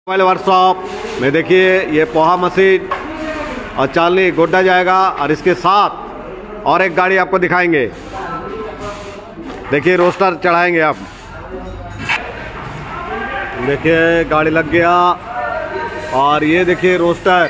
Mobile workshop में देखिए ये पोहा मशीन और चालनी गोड्डा जाएगा और इसके साथ और एक गाड़ी आपको दिखाएंगे। देखिए रोस्टर चढ़ाएंगे आप। देखिए गाड़ी लग गया और ये देखिए रोस्टर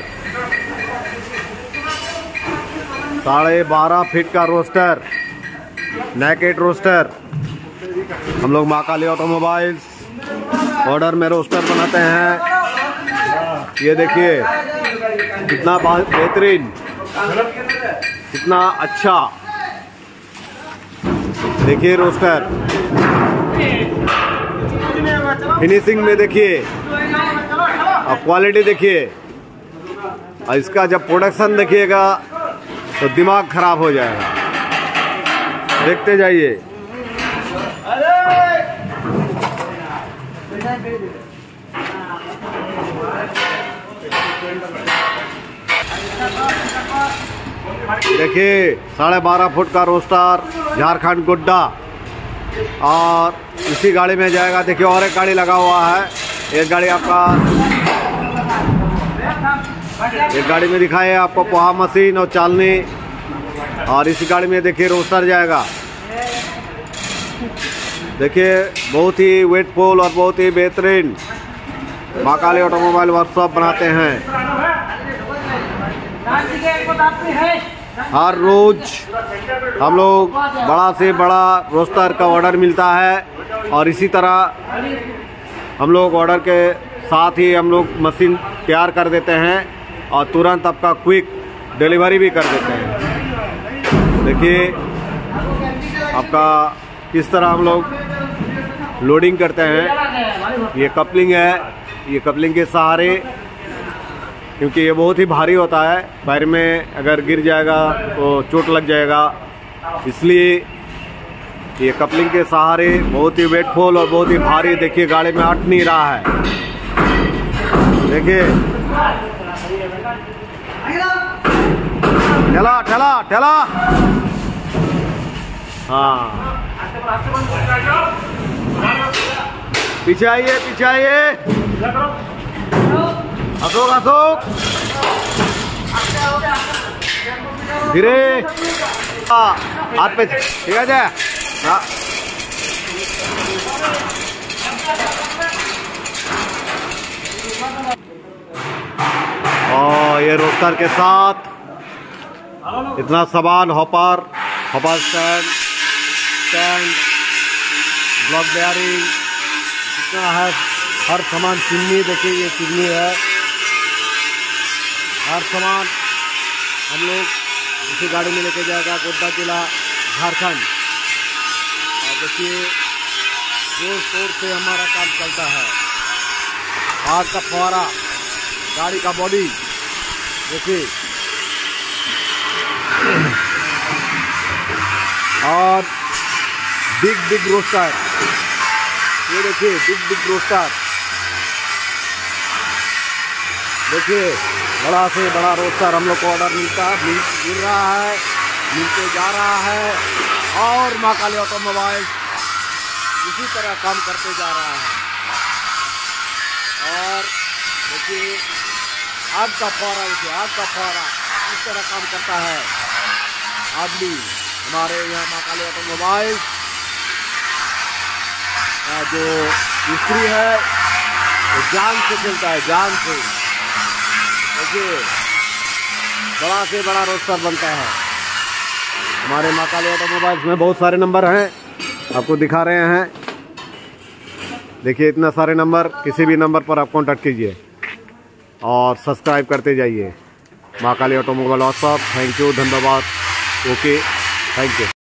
12.5 फीट का रोस्टर, नेकेड रोस्टर। हम लोग महाकाली ऑटोमोबाइल्स ऑर्डर में रोस्टर बनाते हैं। ये देखिए कितना बेहतरीन, कितना अच्छा। देखिए रोस्टर फिनिशिंग में देखिए और क्वालिटी देखिए, और इसका जब प्रोडक्शन देखिएगा तो दिमाग खराब हो जाएगा। देखते जाइए। देखिए 12.5 फुट का रोस्टर, झारखंड गोड्डा। और इसी गाड़ी में जाएगा। देखिए और एक गाड़ी लगा हुआ है। एक गाड़ी आपका, एक गाड़ी में दिखाए आपको पोहा मशीन और चालनी, और इसी गाड़ी में देखिए रोस्टर जाएगा। देखिए बहुत ही वेटफुल और बहुत ही बेहतरीन महाकाली ऑटोमोबाइल वर्कशॉप बनाते हैं। हर रोज हम लोग बड़ा से बड़ा रोस्टर का ऑर्डर मिलता है, और इसी तरह हम लोग ऑर्डर के साथ ही हम लोग मशीन तैयार कर देते हैं और तुरंत आपका क्विक डिलीवरी भी कर देते हैं। देखिए आपका किस तरह हम लोग लोडिंग करते हैं। ये कपलिंग है, ये कपलिंग के सहारे, क्योंकि ये बहुत ही भारी होता है, पैर में अगर गिर जाएगा तो चोट लग जाएगा, इसलिए ये कपलिंग के सहारे बहुत ही वेटफुल और बहुत ही भारी। देखिए गाड़ी में अट नहीं रहा है। देखिए ठेला ठेला ठेला, हाँ पीछे आइए, पीछे आइए। अशोक अशोक धीरे हाथ पे, ठीक है जा। और ये रोस्टर के साथ इतना सामान, हॉपर स्टैंड, ब्लॉक बेयरिंग, इतना है हर सामान। चिमनी देखिए, ये चिमनी है। हर सामान हम लोग इसी गाड़ी में लेके जाएगा गोड्डा जिला झारखंड। और देखिए जोर शोर से हमारा काम चलता है। आग का फुहारा, गाड़ी का बॉडी देखिए, और बिग रोस्टर। ये देखिए बिग रोस्टर। देखिए बड़ा से बड़ा रोस्टर हम लोग को ऑर्डर मिल रहा है, मिलते जा रहा है, और महाकाली ऑटोमोबाइल इसी तरह काम करते जा रहा है। और देखिए आग का फुहारा, देखिए आग का फुहारा इस तरह काम करता है। आदमी हमारे यहाँ महाकाली ऑटोमोबाइल जो मिस्त्री है वो जान से चलता है, जान से। देखिए बड़ा से बड़ा रोस्टर बनता है। हमारे महाकाली ऑटोमोबाइल्स में बहुत सारे नंबर हैं, आपको दिखा रहे हैं। देखिए इतना सारे नंबर, किसी भी नंबर पर आप कॉन्टैक्ट कीजिए और सब्सक्राइब करते जाइए। Mahakali automobile workshop. Thank you, धन्यवाद। Okay, thank you.